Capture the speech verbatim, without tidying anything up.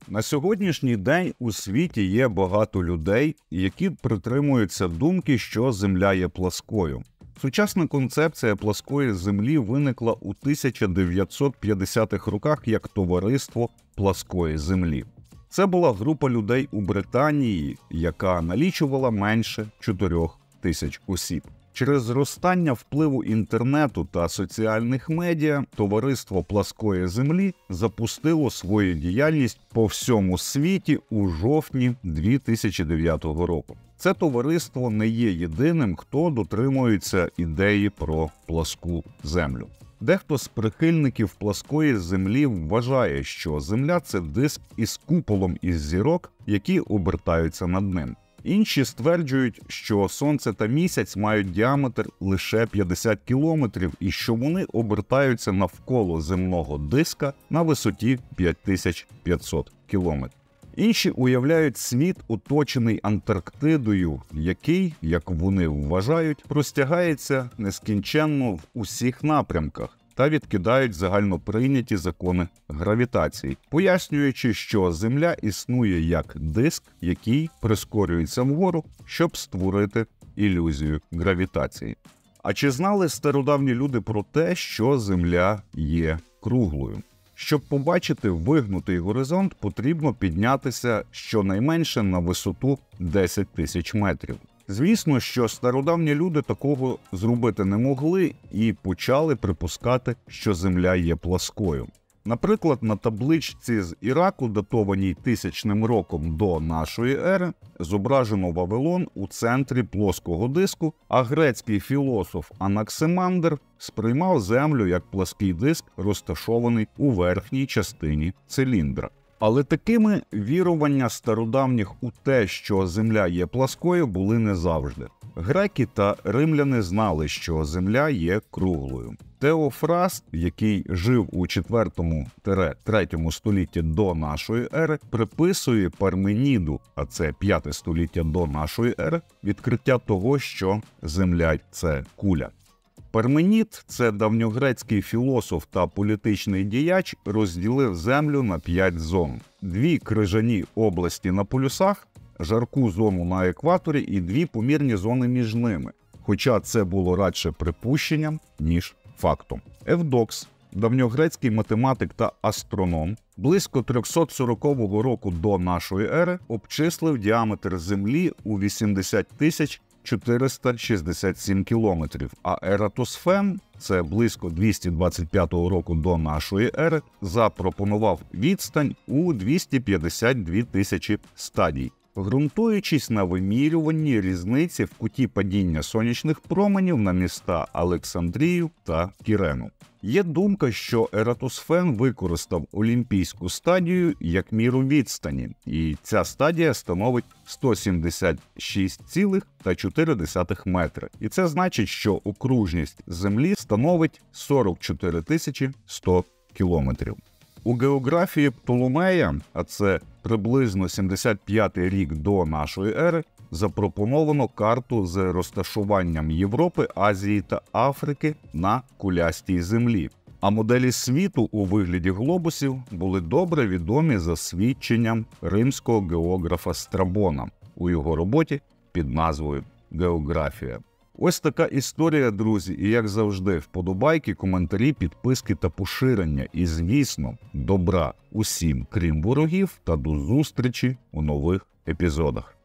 На сьогоднішній день у світі є багато людей, які притримуються думки, що Земля є пласкою. Сучасна концепція пласкої Землі виникла у тисяча дев'ятсот п'ятдесятих роках як товариство пласкої Землі. Це була група людей у Британії, яка налічувала менше чотирьох тисяч осіб. Через зростання впливу інтернету та соціальних медіа товариство пласкої Землі запустило свою діяльність по всьому світі у жовтні дві тисячі дев'ятого року. Це товариство не є єдиним, хто дотримується ідеї про пласку Землю. Дехто з прихильників пласкої Землі вважає, що Земля – це диск із куполом із зірок, які обертаються над ним. Інші стверджують, що Сонце та Місяць мають діаметр лише п'ятдесят кілометрів і що вони обертаються навколо земного диска на висоті п'ять тисяч п'ятсот кілометрів. Інші уявляють світ, оточений Антарктидою, який, як вони вважають, простягається нескінченно в усіх напрямках, та відкидають загальноприйняті закони гравітації, пояснюючи, що Земля існує як диск, який прискорюється вгору, щоб створити ілюзію гравітації. А чи знали стародавні люди про те, що Земля є круглою? Щоб побачити вигнутий горизонт, потрібно піднятися щонайменше на висоту десять тисяч метрів. Звісно, що стародавні люди такого зробити не могли і почали припускати, що Земля є пласкою. Наприклад, на табличці з Іраку, датованій тисячним роком до нашої ери, зображено Вавилон у центрі плоского диску, а грецький філософ Анаксимандр сприймав Землю як плаский диск, розташований у верхній частині циліндра. Але такими вірування стародавніх у те, що Земля є пласкою, були не завжди. Греки та римляни знали, що Земля є круглою. Теофраст, який жив у четвертому-третьому столітті до нашої ери, приписує Парменіду, а це п'яте століття до нашої ери, відкриття того, що Земля – це куля. Парменід, це давньогрецький філософ та політичний діяч, розділив Землю на п'ять зон. Дві крижані області на полюсах, жарку зону на екваторі і дві помірні зони між ними, хоча це було радше припущенням, ніж фактом. Евдокс, давньогрецький математик та астроном, близько трьохсот сорокового року до нашої ери обчислив діаметр Землі у вісімдесят тисяч чотириста шістдесят сім кілометрів, а Ератосфен, це близько двісті двадцять п'ятого року до нашої ери, запропонував відстань у двісті п'ятдесят дві тисячі стадій, ґрунтуючись на вимірюванні різниці в куті падіння сонячних променів на міста Олександрію та Кірену. Є думка, що Ератосфен використав олімпійську стадію як міру відстані, і ця стадія становить сто сімдесят шість цілих чотири десятих метри. І це значить, що окружність Землі становить сорок чотири тисячі сто кілометрів. У географії Птоломея, а це приблизно сімдесят п'ятий рік до нашої ери, запропоновано карту з розташуванням Європи, Азії та Африки на кулястій Землі. А моделі світу у вигляді глобусів були добре відомі за свідченням римського географа Страбона у його роботі під назвою «Географія». Ось така історія, друзі, і як завжди, вподобайки, коментарі, підписки та поширення. І, звісно, добра усім, крім ворогів, та до зустрічі у нових епізодах.